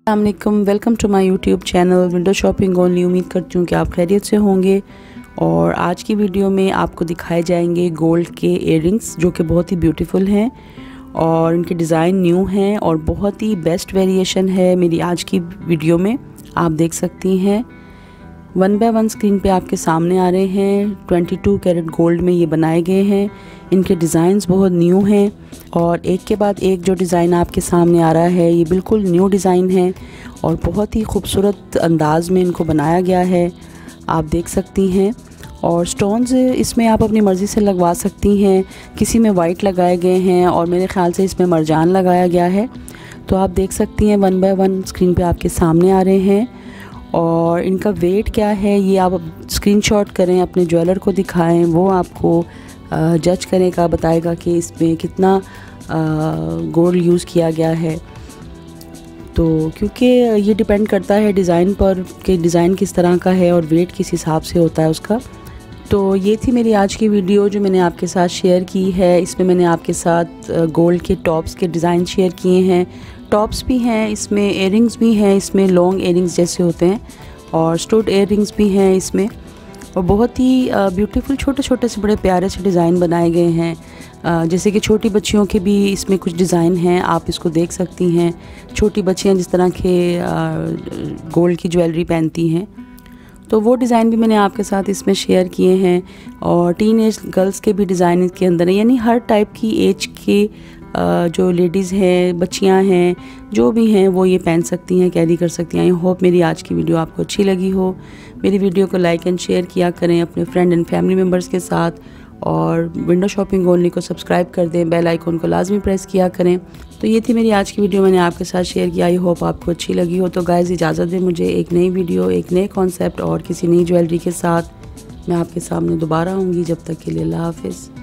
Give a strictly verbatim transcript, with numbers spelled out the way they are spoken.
अस्सलामुअलैकुम, welcome to my YouTube channel window shopping only. उम्मीद करती हूँ कि आप खैरियत से होंगे। और आज की वीडियो में आपको दिखाए जाएंगे गोल्ड के इयररिंग्स जो कि बहुत ही ब्यूटीफुल हैं और इनके डिज़ाइन न्यू हैं और बहुत ही बेस्ट वेरिएशन है। मेरी आज की वीडियो में आप देख सकती हैं, वन बाय वन स्क्रीन पे आपके सामने आ रहे हैं। बाईस कैरेट गोल्ड में ये बनाए गए हैं। इनके डिज़ाइंस बहुत न्यू हैं और एक के बाद एक जो डिज़ाइन आपके सामने आ रहा है ये बिल्कुल न्यू डिज़ाइन है और बहुत ही खूबसूरत अंदाज में इनको बनाया गया है, आप देख सकती हैं। और स्टोन्स इसमें आप अपनी मर्ज़ी से लगवा सकती हैं। किसी में वाइट लगाए गए हैं और मेरे ख़्याल से इसमें मरजान लगाया गया है। तो आप देख सकती हैं, वन बाय वन स्क्रीन पे आपके सामने आ रहे हैं। और इनका वेट क्या है ये आप स्क्रीनशॉट करें, अपने ज्वेलर को दिखाएं, वो आपको जज करेगा, बताएगा कि इसमें कितना गोल्ड यूज़ किया गया है। तो क्योंकि ये डिपेंड करता है डिज़ाइन पर कि डिज़ाइन किस तरह का है और वेट किस हिसाब से होता है उसका। तो ये थी मेरी आज की वीडियो जो मैंने आपके साथ शेयर की है। इसमें मैंने आपके साथ गोल्ड के टॉप्स के डिज़ाइन शेयर किए हैं। टॉप्स भी हैं इसमें, इयररिंग्स भी हैं इसमें, लॉन्ग इयररिंग्स जैसे होते हैं, और स्टूड इयररिंग्स भी हैं इसमें। और बहुत ही ब्यूटीफुल छोटे छोटे से बड़े प्यारे से डिज़ाइन बनाए गए हैं। जैसे कि छोटी बच्चियों के भी इसमें कुछ डिज़ाइन हैं, आप इसको देख सकती हैं। छोटी बच्चियां जिस तरह के गोल्ड की ज्वेलरी पहनती हैं, तो वो डिज़ाइन भी मैंने आपके साथ इसमें शेयर किए हैं। और टीन एज गर्ल्स के भी डिज़ाइन इसके अंदर है, यानी हर टाइप की एज के जो लेडीज़ हैं, बच्चियां हैं, जो भी हैं वो ये पहन सकती हैं, कैरी कर सकती हैं। आई होप मेरी आज की वीडियो आपको अच्छी लगी हो। मेरी वीडियो को लाइक एंड शेयर किया करें अपने फ्रेंड एंड फैमिली मेम्बर्स के साथ, और विंडो शॉपिंग ओनली को सब्सक्राइब कर दें, बेल आइकन को लाजमी प्रेस किया करें। तो ये थी मेरी आज की वीडियो, मैंने आपके साथ शेयर किया। आई होप आपको अच्छी लगी हो। तो गाइज़ इजाज़त दें मुझे, एक नई वीडियो, एक नए कॉन्सेप्ट और किसी नई ज्वेलरी के साथ मैं आपके सामने दोबारा आऊँगी। जब तक के लिए अल्लाह हाफिज़।